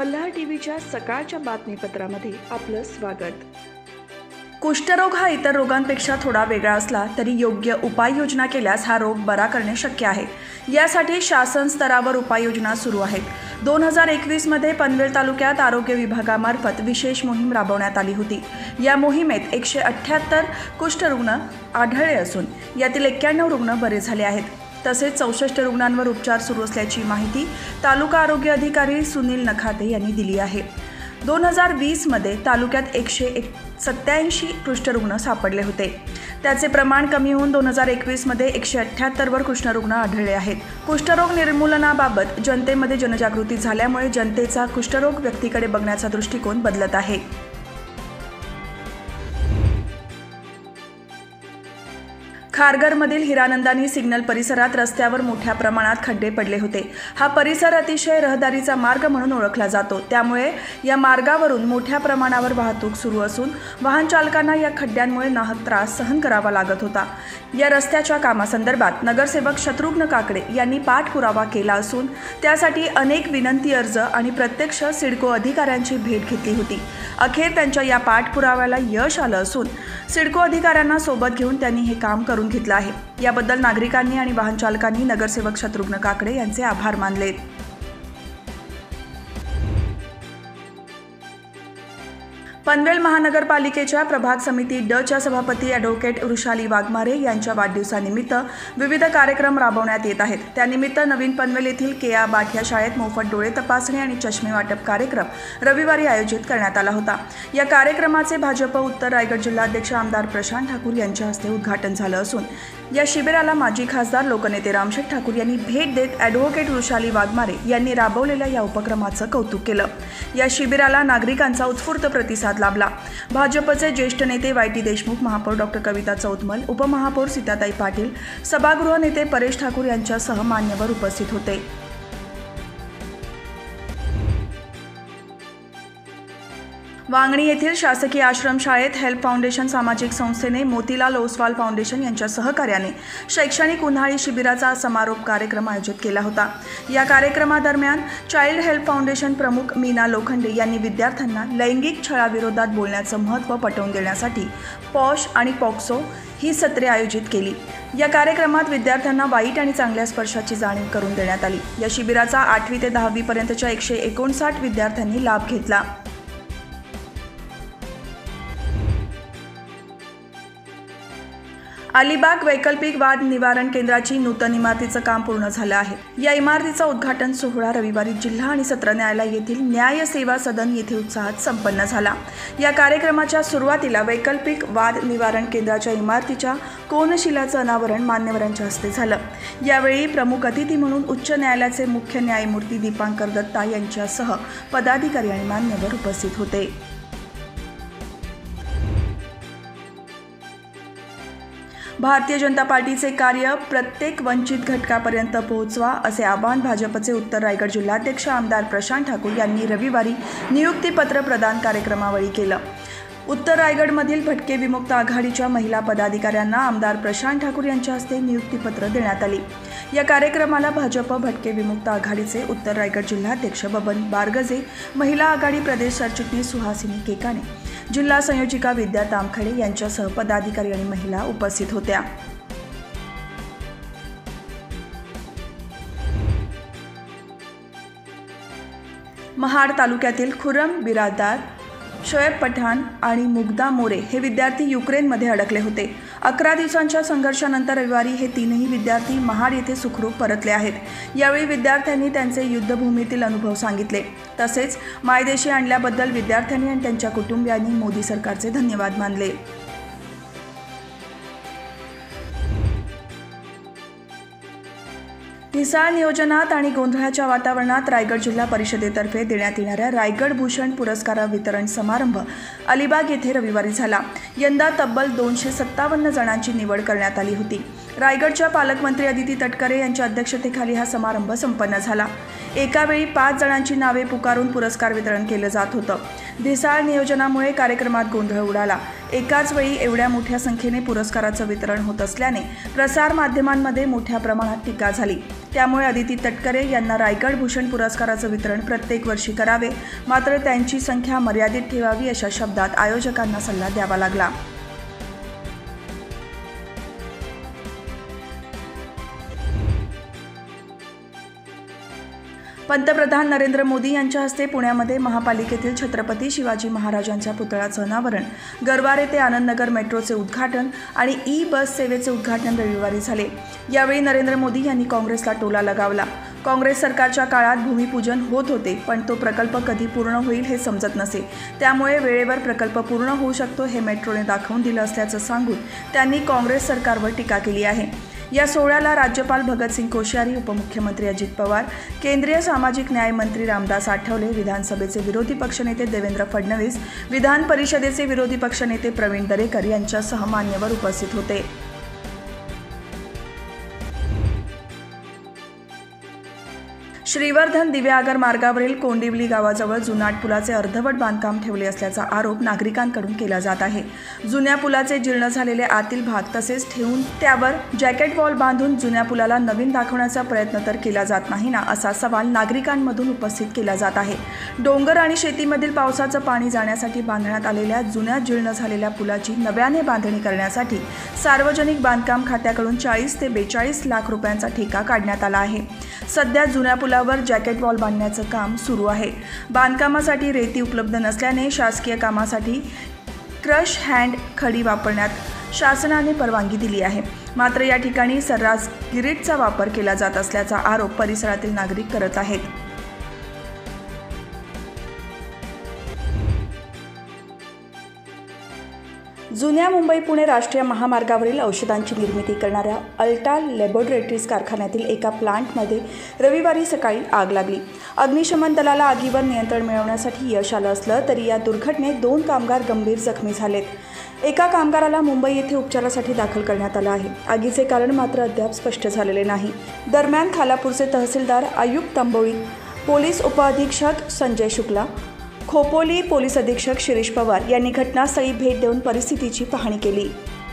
मल्हार टीव्हीच्या सकाळच्या बातमीपत्रामध्ये आपलं स्वागत। कुष्ठरोग हा इतर रोगांपेक्षा थोडा वेगळा असला तरी योग्य उपाययोजना केल्यास हा रोग बरा करणे शक्य आहे। यासाठी शासन स्तरावर उपाययोजना सुरू आहेत। 2021 मध्ये पनवेल तालुक्यात आरोग्य विभागामार्फत विशेष मोहीम राबवण्यात आली होती। या मोहिमेत 178 कुष्ठरुग्ण आढळले असून यातील 91 रुग्ण बरे झाले आहेत। तसेच 64 रुग्णांवर उपचार सुरू असल्याची माहिती तालुका आरोग्य अधिकारी सुनील नखाते यांनी दिली आहे। 2020 मध्ये तालुक्यात 187 कुष्ठरुग्ण सापडले होते। त्याचे प्रमाण कमी होऊन 2021 मध्ये 178 वर कुष्ठरुग्ण आढळले आहेत। कुष्ठरोग निर्मूलनाबाबत जनतेमध्ये जनजागृती झाल्यामुळे जनतेचा कुष्ठरोग व्यक्तीकडे बघण्याचा दृष्टिकोन बदलत आहे। खारघरमधील हिरानंदानी सिग्नल परिसरात रस्त्यावर मोठ्या प्रमाणात खड्डे पडले होते। हा परिसर अतिशय रहदारीचा मार्ग म्हणून ओळखला जातो, त्यामुळे या मार्गावरून मोठ्या प्रमाणावर वाहतूक सुरू असून वाहन चालकांना या खड्ड्यांमुळे नाहक त्रास सहन करावा लागत होता। या रस्त्याच्या कामासंदर्भात नगरसेवक शत्रुघ्न काकडे यांनी पाठपुरावा केला असून त्यासाठी अनेक विनंती अर्ज आणि प्रत्यक्ष सिडको अधिकाऱ्यांची भेट घेतली होती। अखेर त्यांच्या या पाठपुराव्याला यश आलं असून सिडको अधिकाऱ्यांना सोबत घेऊन त्यांनी हे काम करून घेतलं आहे। याबद्दल नागरिकांनी आणि वाहन चालकांनी नगरसेवक शत्रुघ्न काकडे यांचे आभार मानले। पनवेल महानगरपालिकेच्या प्रभाग समिती ड च्या सभापती ॲडव्होकेट वृषाली वाघमारे यांच्या वाढदिवसानिमित्त विविध कार्यक्रम राबवण्यात येत आहेत। त्यानिमित्त नवीन पनवेल येथील केया बाठिया शाळेत मोफत डोळे तपासणी आणि चष्मे वाटप कार्यक्रम रविवारी आयोजित करण्यात आला होता। या कार्यक्रमाचे भाजप उत्तर रायगड जिल्हाध्यक्ष आमदार प्रशांत ठाकूर यांच्या हस्ते उद्घाटन झालं असून या शिबिराला माजी खासदार लोकनेते रामशेठ ठाकूर यांनी भेट देत ॲडव्होकेट वृषाली वाघमारे यांनी राबवलेल्या या उपक्रमाचं कौतुक केलं। या शिबिराला नागरिकांचा उत्स्फूर्त प्रतिसाद लाभला। भाजपचे ज्येष्ठ नेते वाय.टी. देशमुख, महापौर डॉक्टर कविता चौतमल, उपमहापौर सीताताई पाटील, सभागृह नेते परेश ठाकूर यांच्यासह मान्यवर उपस्थित होते। वांगणी येथील शासकीय आश्रमशाळेत हेल्प फाउंडेशन सामाजिक संस्थेने मोतीलाल ओसवाल फाउंडेशन यांच्या सहकार्याने शैक्षणिक उन्हाळी शिबिराचा समारोप कार्यक्रम आयोजित केला होता। या कार्यक्रमादरम्यान चाइल्ड हेल्प फाउंडेशन प्रमुख मीना लोखंडे यांनी विद्यार्थ्यांना लैंगिक छळाविरोधात बोलण्याचं महत्त्व पटवून देण्यासाठी पॉश आणि पॉक्सो ही सत्रे आयोजित केली। या कार्यक्रमात विद्यार्थ्यांना वाईट आणि चांगल्या स्पर्शाची जाणीव करून देण्यात आली। या शिबिराचा 8वी ते 10वी पर्यंतच्या 159 विद्यार्थ्यांनी लाभ घेतला। अलिबाग वैकल्पिक वाद निवारण केंद्राची नूतन इमारतीचं काम पूर्ण झालं आहे। या इमारतीचा उद्घाटन सोहळा रविवारी जिल्हा आणि सत्र न्यायालय येथील न्याय सेवा सदन येथे उत्साहात संपन्न झाला। या कार्यक्रमाच्या सुरुवातीला वैकल्पिक वाद निवारण केंद्राच्या इमारतीच्या कोनशिलाचं अनावरण मान्यवरांच्या हस्ते झालं। यावेळी प्रमुख अतिथी म्हणून उच्च न्यायालयाचे मुख्य न्यायमूर्ती दीपांकर दत्ता यांच्यासह पदाधिकारी आणि मान्यवर उपस्थित होते। भारतीय जनता पार्टीचे कार्य प्रत्येक वंचित घटकापर्यंत पोहोचवा असे आवाहन भाजपचे उत्तर रायगड जिल्हाध्यक्ष आमदार प्रशांत ठाकूर यांनी रविवारी नियुक्तीपत्र प्रदान कार्यक्रमावेळी केलं। उत्तर रायगडमधील भटके विमुक्त आघाडीच्या महिला पदाधिकाऱ्यांना आमदार प्रशांत ठाकूर यांच्या हस्ते नियुक्तीपत्र देण्यात आली। या कार्यक्रमाला भाजप भटके विमुक्त आघाडीचे उत्तर रायगड जिल्हाध्यक्ष बबन बारगजे, महिला आघाडी प्रदेश सरचिटणीस सुहासिनी केकाने, जिल्हा संयोजिका विद्या तामखडे यांच्यासह पदाधिकारी आणि महिला उपस्थित होत्या। महाड तालुक्यातील खुरम बिरादार, शोएब पठाण आणि मुग्धा मोरे हे विद्यार्थी युक्रेनमध्ये अडकले होते। 11 दिवसांच्या संघर्षानंतर रविवारी हे तीनही विद्यार्थी महाड येथे सुखरूप परतले आहेत। यावेळी विद्यार्थ्यांनी त्यांचे युद्धभूमीतील अनुभव सांगितले। तसेच मायदेशी आणल्याबद्दल विद्यार्थ्यांनी आणि त्यांच्या कुटुंबियांनी मोदी सरकारचे धन्यवाद मानले। ढिसाळ नियोजनात आणि गोंधळाच्या वातावरणात रायगड जिल्हा परिषदेतर्फे देण्यात येणाऱ्या रायगड भूषण पुरस्कार वितरण समारंभ अलिबाग येथे रविवारी झाला। यंदा तब्बल 257 जणांची निवड करण्यात आली होती। रायगडच्या पालकमंत्री अदिती तटकरे यांच्या अध्यक्षतेखाली हा समारंभ संपन्न झाला। एका वेळी 5 जणांची नावे पुकारून पुरस्कार वितरण केलं जात होतं. ढिसाळ नियोजनामुळे कार्यक्रमात गोंधळ उडाला. एकाच वेळी एवढ्या मोठ्या संख्येने पुरस्काराचं वितरण होत असल्याने प्रसार माध्यमांमध्ये मोठ्या प्रमाणात टीका झाली. त्यामुळे अदिती तटकरे यांना रायगड भूषण पुरस्काराचं वितरण प्रत्येक वर्षी करावे, मात्र त्यांची संख्या मर्यादित ठेवावी अशा शब्दात आयोजकांना सल्ला द्यावा लागला. पंतप्रधान नरेंद्र मोदी यांच्या हस्ते पुण्यामध्ये महापालिकेतील छत्रपती शिवाजी महाराजांच्या पुतळ्याचं अनावरण, गरवारे ते आनंदनगर मेट्रोचे उद्घाटन आणि ई-बस सेवेचे उद्घाटन रविवारी झाले. यावेळी नरेंद्र मोदी यांनी काँग्रेसला टोला लगावला. काँग्रेस सरकारच्या काळात भूमिपूजन होत होते, पण तो प्रकल्प कधी पूर्ण होईल हे समजत नसे. त्यामुळे वेळेवर प्रकल्प पूर्ण होऊ शकतो हे मेट्रोने दाखवून दिलं असल्याचं सांगून त्यांनी काँग्रेस सरकारवर टीका केली आहे. या सोहळ्याला राज्यपाल भगतसिंग कोश्यारी, उपमुख्यमंत्री अजित पवार, केंद्रीय सामाजिक न्याय मंत्री रामदास आठवले, विधानसभेचे विरोधी पक्षनेते देवेंद्र फडणवीस, विधान परिषदेचे विरोधी पक्षनेते प्रवीण दरेकर यांच्यासह मान्यवर उपस्थित होते. श्रीवर्धन दिव्यागर मार्गावरील कोंडिवली गावाजवळ जुनाट पुलाचे अर्धवट बांधकाम ठेवले असल्याचा आरोप नागरिकांकडून केला जात आहे. जुन्या पुलाचे जीर्ण झालेले आतील भाग तसेच ठेवून त्यावर जॅकेट वॉल बांधून जुन्या पुलाला नवीन दाखवण्याचा प्रयत्न तर केला जात नाही ना, असा सवाल नागरिकांमधून उपस्थित केला जात आहे. डोंगर आणि शेतीमधील पावसाचं पाणी जाण्यासाठी बांधण्यात आलेल्या जुन्या जीर्ण झालेल्या पुलाची नव्याने बांधणी करण्यासाठी सार्वजनिक बांधकाम खात्याकडून 40 ते 42 लाख रुपयांचा ठेका काढण्यात आला आहे. सध्या जुन्या पुलावर जॅकेट वॉल बांधण्याचं काम सुरू आहे. बांधकामासाठी रेती उपलब्ध नसल्याने शासकीय कामासाठी क्रश हँड खडी वापरण्यात शासनाने परवानगी दिली आहे. मात्र या ठिकाणी सर्रास गिरीटचा वापर केला जात असल्याचा आरोप परिसरातील नागरिक करत आहेत. जुन्या मुंबई-पुणे राष्ट्रीय महामार्गावरील औषधांची निर्मिती करणाऱ्या अल्टा लॅबोरेटरीज कारखान्यातील एका प्लांटमध्ये रविवारी सकाळी आग लागली. अग्निशमन दलाला आगीवर नियंत्रण मिळवण्यासाठी यश आलं असलं तरी या दुर्घटनेत 2 कामगार गंभीर जखमी झालेत. एका कामगाराला मुंबई येथे उपचारासाठी दाखल करण्यात आलं आहे. आगीचे कारण मात्र अद्याप स्पष्ट झालेले नाही. दरम्यान खालापूरचे तहसीलदार आयुब तांबोळी, पोलीस उपअधीक्षक संजय शुक्ला, खोपोली पोलीस अधीक्षक शिरीष पवार यांनी घटनास्थळी भेट देऊन परिस्थितीची पाहणी केली.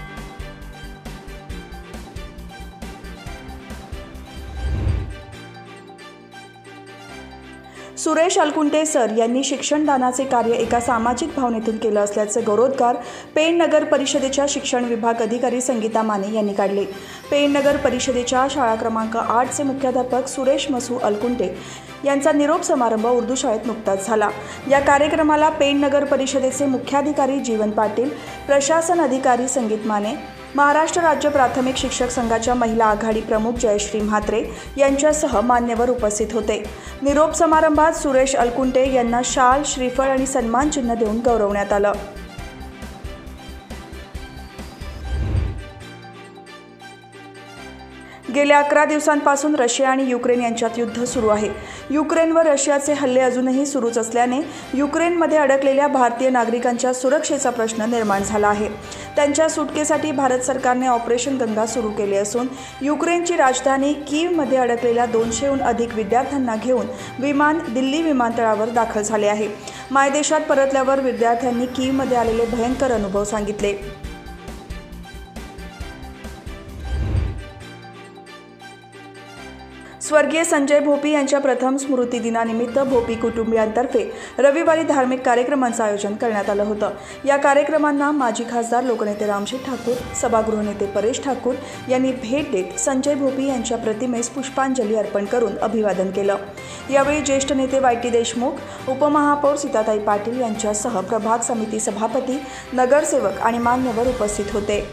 सुरेश अलकुंटे सर यांनी शिक्षणदानाचे कार्य एका सामाजिक भावनेतून केलं असल्याचे गौरवोद्गार पेण नगर परिषदेच्या शिक्षण विभाग अधिकारी संगीता माने यांनी काढले. पेण नगर परिषदेच्या शाळा क्रमांक 8चे मुख्याध्यापक सुरेश मसू अलकुंटे यांचा निरोप समारंभ उर्दू शाळेत नुकताच झाला. या कार्यक्रमाला पेण नगर परिषदेचे मुख्याधिकारी जीवन पाटील, प्रशासन अधिकारी संगीत माने, महाराष्ट्र राज्य प्राथमिक शिक्षक संघाच्या महिला आघाडी प्रमुख जयश्री म्हात्रे यांच्यासह मान्यवर उपस्थित होते. निरोप समारंभात सुरेश अलकुंटे यांना शाल, श्रीफळ आणि सन्मान चिन्ह देऊन गौरवण्यात आलं. गेल्या 11 दिवसांपासून रशिया आणि युक्रेन यांच्यात युद्ध सुरू आहे. युक्रेनवर रशियाचे हल्ले अजूनही सुरूच असल्याने युक्रेनमध्ये अडकलेल्या भारतीय नागरिकांच्या सुरक्षेचा प्रश्न निर्माण झाला आहे. त्यांच्या सुटकेसाठी भारत सरकारने ऑपरेशन गंगा सुरू केले असून युक्रेनची राजधानी कीवमध्ये अडकलेल्या 200हून अधिक विद्यार्थ्यांना घेऊन विमान दिल्ली विमानतळावर दाखल झाले आहे. मायदेशात परतल्यावर विद्यार्थ्यांनी कीवमध्ये आलेले भयंकर अनुभव सांगितले. स्वर्गीय संजय भोपी यांच्या प्रथम स्मृती दिनानिमित्त भोपी कुटुंबियांतर्फे रविवारी धार्मिक कार्यक्रमांचं आयोजन करण्यात आलं होतं. या कार्यक्रमांना माजी खासदार लोकनेते रामशेठ ठाकूर, सभागृह नेते परेश ठाकूर यांनी भेट देत संजय भोपी यांच्या प्रतिमेस पुष्पांजली अर्पण करून अभिवादन केलं. यावेळी ज्येष्ठ नेते वाय.टी. देशमुख, उपमहापौर सीताताई पाटील यांच्यासह प्रभाग समिती सभापती, नगरसेवक आणि मान्यवर उपस्थित होते.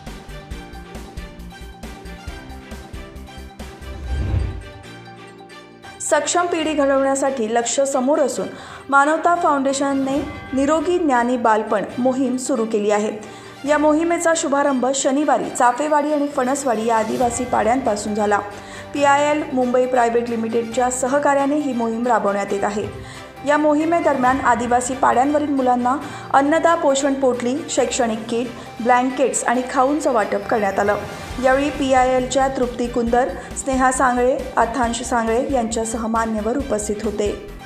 सक्षम पिढी घडवण्यासाठी लक्ष्य समोर असून मानवता फाउंडेशनने निरोगी ज्ञानी बालपण मोहीम सुरू केली आहे. या मोहिमेचा शुभारंभ शनिवारी चाफेवाडी आणि फणसवाडी या आदिवासी पाड्यांपासून झाला. PIL मुंबई प्रायव्हेट लिमिटेडच्या सहकार्याने ही मोहीम राबवण्यात येत आहे. या मोहिमेदरम्यान आदिवासी पाड्यांवरील मुलांना अन्नदा पोषण पोटली, शैक्षणिक किट, ब्लँकेट्स आणि खाऊंचं वाटप करण्यात आलं। यावेळी PILच्या तृप्ती कुंदर, स्नेहा सांगळे, अथांश सांगळे यांच्यासह मान्यवर उपस्थित होते।